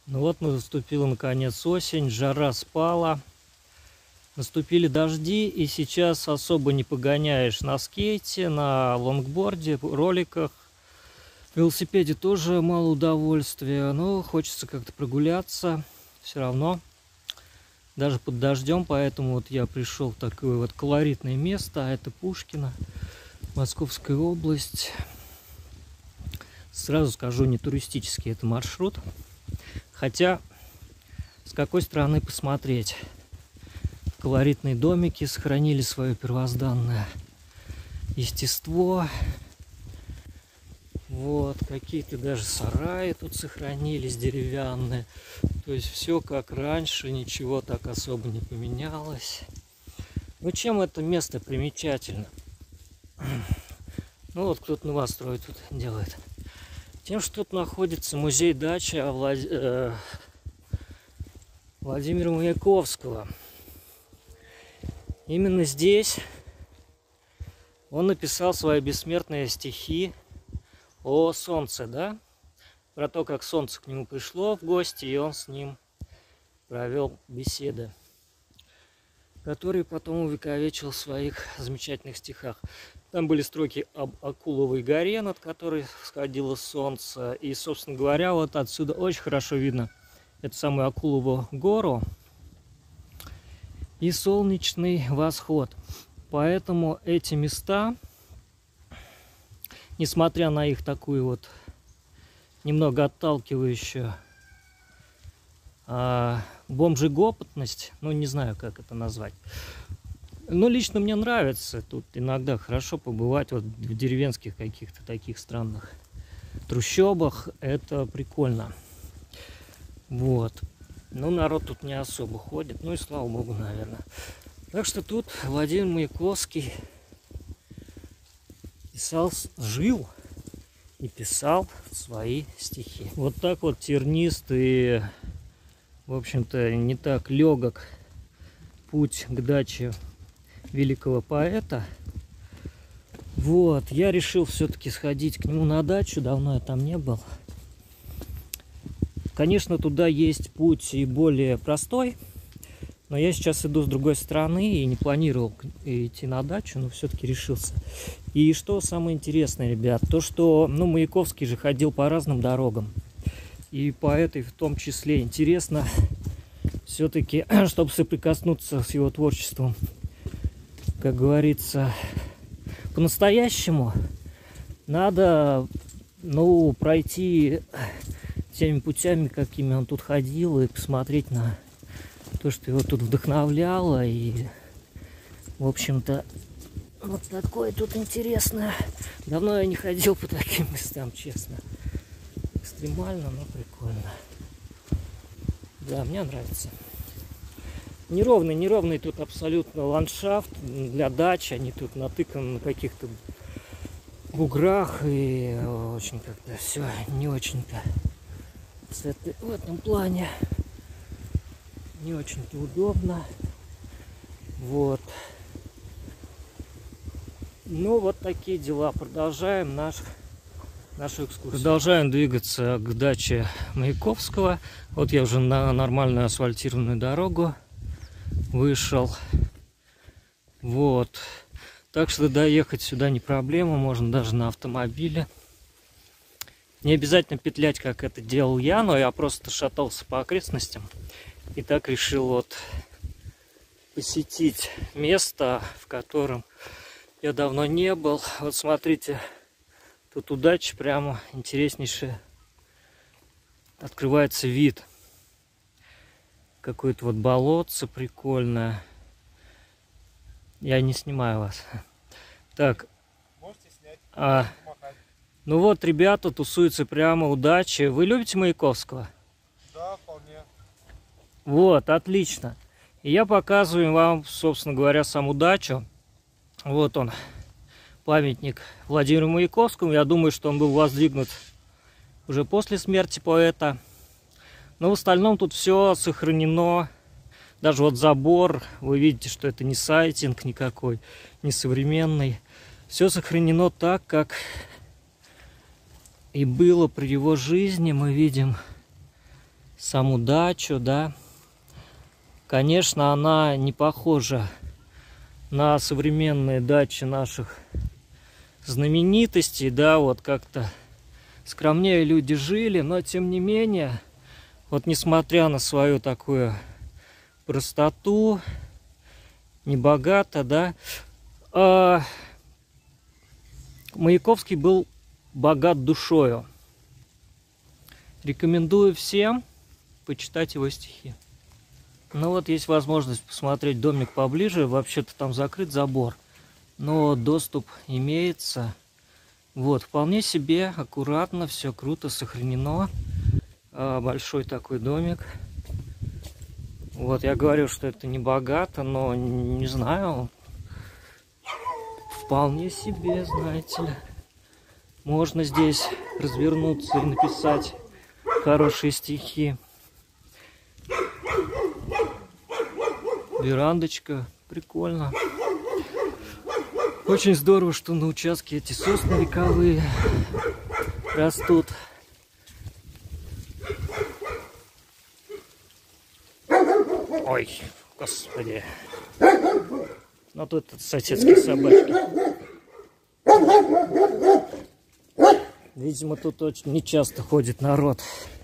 Ну вот, наступила наконец осень, жара спала, наступили дожди, и сейчас особо не погоняешь на скейте, на лонгборде, роликах. В велосипеде тоже мало удовольствия, но хочется как-то прогуляться все равно, даже под дождем, поэтому вот я пришел в такое вот колоритное место, а это Пушкино, Московская область. Сразу скажу, не туристический это маршрут. Хотя, с какой стороны посмотреть. Колоритные домики сохранили свое первозданное естество. Вот, какие-то даже сараи тут сохранились деревянные. То есть все как раньше, ничего так особо не поменялось. Ну, чем это место примечательно? Ну, вот кто-то новострой тут делает. Тем, что тут находится музей-дача Владимира Маяковского. Именно здесь он написал свои бессмертные стихи о солнце, да? Про то, как солнце к нему пришло в гости, и он с ним провел беседы, которые потом увековечил в своих замечательных стихах. Там были строки об Акуловой горе, над которой всходило солнце. И, собственно говоря, вот отсюда очень хорошо видно эту самую Акулову гору и солнечный восход. Поэтому эти места, несмотря на их такую вот немного отталкивающую бомжегопотность, ну не знаю, как это назвать, но лично мне нравится тут иногда хорошо побывать вот в деревенских каких-то таких странных трущобах, это прикольно. Вот. Но народ тут не особо ходит, ну и слава богу, наверное. Так что тут Владимир Маяковский жил и писал свои стихи. Вот так вот тернист и, в общем-то, не так легок путь к даче великого поэта. Вот, я решил все-таки сходить к нему на дачу, давно я там не был. Конечно, туда есть путь и более простой, но я сейчас иду с другой стороны и не планировал идти на дачу, но все-таки решился. И что самое интересное, ребят, то что, ну, Маяковский же ходил по разным дорогам, и по этой в том числе интересно все-таки, чтобы соприкоснуться с его творчеством, как говорится, по-настоящему, надо, ну, пройти теми путями, какими он тут ходил, и посмотреть на то, что его тут вдохновляло. И, в общем-то, вот такое тут интересное. Давно я не ходил по таким местам, честно. Экстремально, но прикольно. Да, мне нравится. Неровный тут абсолютно ландшафт для дачи. Они тут натыканы на каких-то буграх. И очень как-то все не очень-то в этом плане не очень-то удобно. Вот. Ну, вот такие дела. Продолжаем нашу экскурсию. Продолжаем двигаться к даче Маяковского. Вот я уже на нормальную асфальтированную дорогу вышел. Вот. Так что доехать сюда не проблема. Можно даже на автомобиле. Не обязательно петлять, как это делал я, но я просто шатался по окрестностям. И так решил вот посетить место, в котором я давно не был. Вот смотрите, тут у дачи прямо интереснейший открывается вид. Какое-то вот болотце прикольное. Я не снимаю вас. Так. Можете снять. Ну вот, ребята тусуются прямо у дачи. Вы любите Маяковского? Да, вполне. Вот, отлично. И я показываю вам, собственно говоря, саму дачу. Вот он, памятник Владимиру Маяковскому. Я думаю, что он был воздвигнут уже после смерти поэта. Но в остальном тут все сохранено. Даже вот забор, вы видите, что это не сайтинг никакой, не современный. Все сохранено так, как и было при его жизни. Мы видим саму дачу, да. Конечно, она не похожа на современные дачи наших знаменитостей, да, вот как-то скромнее люди жили, но тем не менее, вот несмотря на свою такую простоту, небогато, да, Маяковский был богат душою. Рекомендую всем почитать его стихи. Ну вот есть возможность посмотреть домик поближе. Вообще-то там закрыт забор, но доступ имеется. Вот, вполне себе аккуратно, все круто сохранено. Большой такой домик. Вот, я говорю, что это не богато, но не знаю. Вполне себе, знаете ли. Можно здесь развернуться и написать хорошие стихи. Верандочка, прикольно. Очень здорово, что на участке эти сосны вековые растут. Ой, господи. Ну тут соседские собачки. Видимо, тут очень нечасто ходит народ.